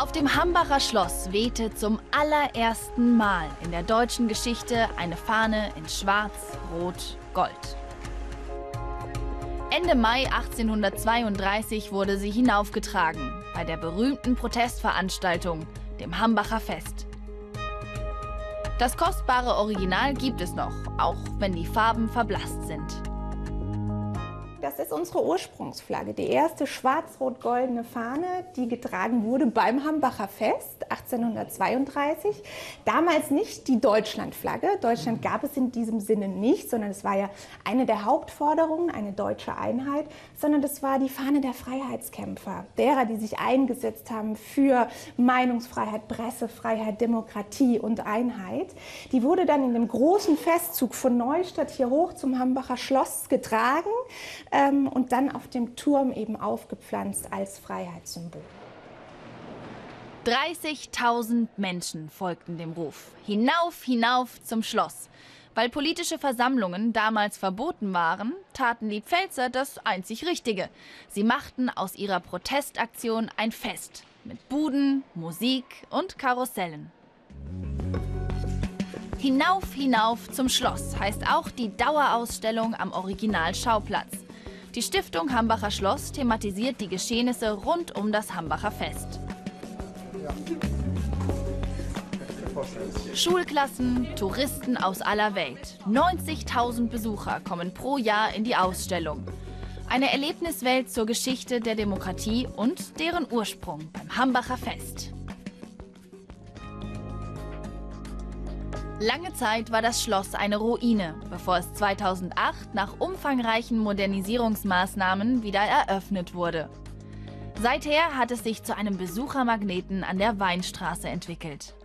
Auf dem Hambacher Schloss wehte zum allerersten Mal in der deutschen Geschichte eine Fahne in Schwarz, Rot, Gold. Ende Mai 1832 wurde sie hinaufgetragen bei der berühmten Protestveranstaltung, dem Hambacher Fest. Das kostbare Original gibt es noch, auch wenn die Farben verblasst sind. Das ist unsere Ursprungsflagge, die erste schwarz-rot-goldene Fahne, die getragen wurde beim Hambacher Fest 1832. Damals nicht die Deutschlandflagge. Deutschland gab es in diesem Sinne nicht, sondern es war ja eine der Hauptforderungen, eine deutsche Einheit, sondern das war die Fahne der Freiheitskämpfer, derer, die sich eingesetzt haben für Meinungsfreiheit, Pressefreiheit, Demokratie und Einheit. Die wurde dann in dem großen Festzug von Neustadt hier hoch zum Hambacher Schloss getragen und dann auf dem Turm eben aufgepflanzt als Freiheitssymbol. 30.000 Menschen folgten dem Ruf. Hinauf, hinauf zum Schloss. Weil politische Versammlungen damals verboten waren, taten die Pfälzer das einzig Richtige. Sie machten aus ihrer Protestaktion ein Fest mit Buden, Musik und Karussellen. Hinauf, hinauf zum Schloss heißt auch die Dauerausstellung am Originalschauplatz. Die Stiftung Hambacher Schloss thematisiert die Geschehnisse rund um das Hambacher Fest. Schulklassen, Touristen aus aller Welt. 90.000 Besucher kommen pro Jahr in die Ausstellung. Eine Erlebniswelt zur Geschichte der Demokratie und deren Ursprung beim Hambacher Fest. Lange Zeit war das Schloss eine Ruine, bevor es 2008 nach umfangreichen Modernisierungsmaßnahmen wieder eröffnet wurde. Seither hat es sich zu einem Besuchermagneten an der Weinstraße entwickelt.